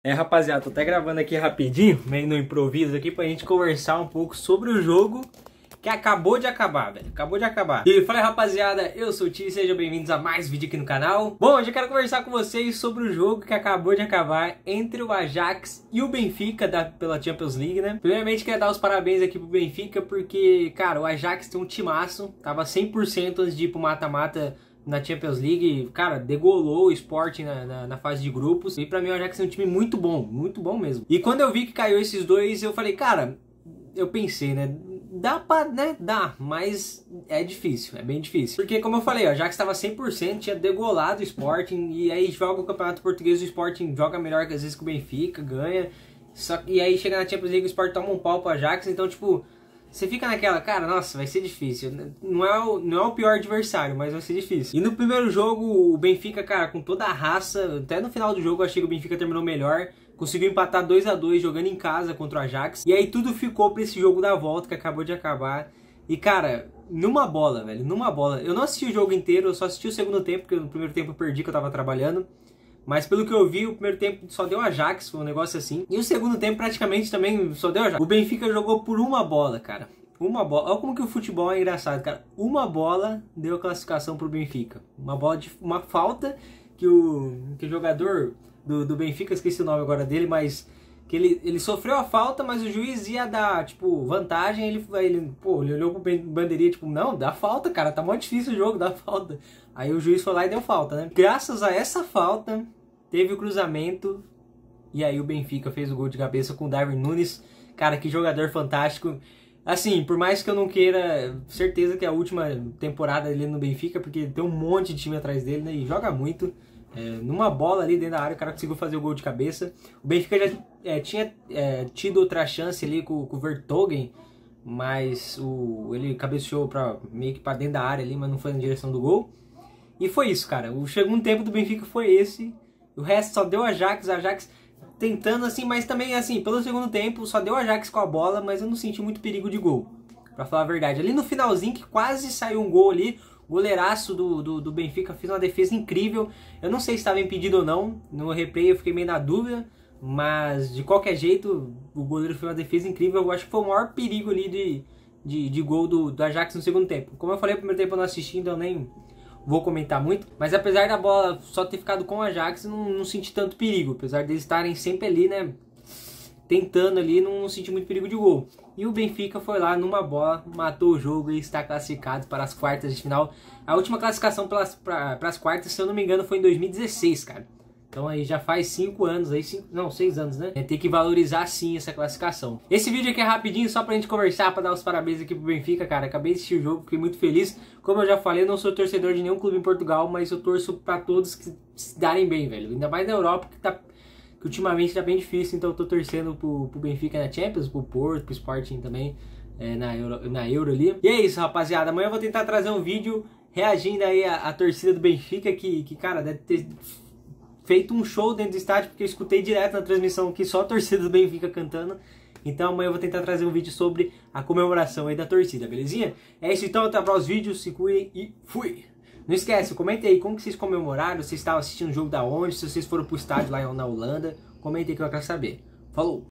Rapaziada, tô até gravando aqui rapidinho, meio no improviso aqui, pra gente conversar um pouco sobre o jogo que acabou de acabar, velho. Acabou de acabar. E fala aí, rapaziada, eu sou o Ti, sejam bem-vindos a mais vídeo aqui no canal. Bom, hoje eu quero conversar com vocês sobre o jogo que acabou de acabar entre o Ajax e o Benfica pela Champions League, né? Primeiramente, quero dar os parabéns aqui pro Benfica, porque, cara, o Ajax tem um timaço, tava 100% antes de ir pro mata-mata na Champions League, cara, degolou o Sporting na fase de grupos. E pra mim o Ajax é um time muito bom mesmo. E quando eu vi que caiu esses dois, eu falei, cara, eu pensei, né, dá pra, né, dá, mas é difícil, é bem difícil. Porque como eu falei, o Ajax tava 100%, tinha degolado o Sporting, e aí joga o Campeonato Português, o Sporting joga melhor que às vezes que o Benfica, ganha. E aí chega na Champions League, o Sporting toma um pau pro Ajax, então tipo... Você fica naquela, cara, nossa, vai ser difícil. Não é o pior adversário, mas vai ser difícil. E no primeiro jogo, o Benfica, cara, com toda a raça, até no final do jogo eu achei que o Benfica terminou melhor. Conseguiu empatar 2-2 jogando em casa contra o Ajax. E aí tudo ficou pra esse jogo da volta que acabou de acabar. E, cara, numa bola, velho, numa bola. Eu não assisti o jogo inteiro, eu só assisti o segundo tempo, porque no primeiro tempo eu perdi que eu tava trabalhando. Mas pelo que eu vi, o primeiro tempo só deu Ajax, foi um negócio assim. E o segundo tempo praticamente também só deu Ajax. O Benfica jogou por uma bola, cara. Uma bola. Olha como que o futebol é engraçado, cara. Uma bola deu classificação pro Benfica. Uma bola de uma falta que o jogador do Benfica, esqueci o nome agora dele, mas... que ele sofreu a falta, mas o juiz ia dar, tipo, vantagem. Ele olhou pro bandeirinha, tipo, não, dá falta, cara, tá mó difícil o jogo, dá falta. Aí o juiz foi lá e deu falta, né? Graças a essa falta, teve o cruzamento, e aí o Benfica fez o gol de cabeça com o Darwin Núñez. Cara, que jogador fantástico. Assim, por mais que eu não queira, certeza que é a última temporada dele no Benfica, porque tem um monte de time atrás dele, né, e joga muito. Numa bola ali dentro da área, o cara conseguiu fazer o gol de cabeça. O Benfica já tinha tido outra chance ali com o Vertonghen, mas ele cabeceou meio que pra dentro da área ali, mas não foi na direção do gol. E foi isso, cara. O segundo tempo do Benfica foi esse. O resto só deu Ajax tentando assim, mas também assim, pelo segundo tempo só deu Ajax com a bola, mas eu não senti muito perigo de gol, pra falar a verdade. Ali no finalzinho que quase saiu um gol ali, o goleiraço do Benfica fez uma defesa incrível. Eu não sei se estava impedido ou não, no replay eu fiquei meio na dúvida, mas de qualquer jeito o goleiro fez uma defesa incrível. Eu acho que foi o maior perigo ali de gol do Ajax no segundo tempo. Como eu falei, no primeiro tempo eu não assisti, então nem vou comentar muito, mas apesar da bola só ter ficado com o Ajax, não senti tanto perigo. Apesar deles estarem sempre ali, né, tentando ali, não senti muito perigo de gol. E o Benfica foi lá numa bola, matou o jogo e está classificado para as quartas de final. A última classificação para as quartas, se eu não me engano, foi em 2016, cara. Então aí já faz 5 anos, aí 6 anos, né? Tem que valorizar sim essa classificação. Esse vídeo aqui é rapidinho, só pra gente conversar, pra dar os parabéns aqui pro Benfica, cara. Acabei de assistir o jogo, fiquei muito feliz. Como eu já falei, eu não sou torcedor de nenhum clube em Portugal, mas eu torço pra todos que se darem bem, velho. Ainda mais na Europa, que ultimamente tá bem difícil, então eu tô torcendo pro Benfica na Champions, pro Porto, pro Sporting também, na Euro ali. E é isso, rapaziada. Amanhã eu vou tentar trazer um vídeo reagindo aí à torcida do Benfica, que cara, deve ter feito um show dentro do estádio, porque eu escutei direto na transmissão aqui só a torcida do Benfica cantando. Então amanhã eu vou tentar trazer um vídeo sobre a comemoração aí da torcida, belezinha? É isso então, até o próximo vídeo, se cuidem e fui! Não esquece, comenta aí como que vocês comemoraram, vocês estavam assistindo o jogo da onde, se vocês foram pro estádio lá na Holanda, comenta aí que eu quero saber. Falou!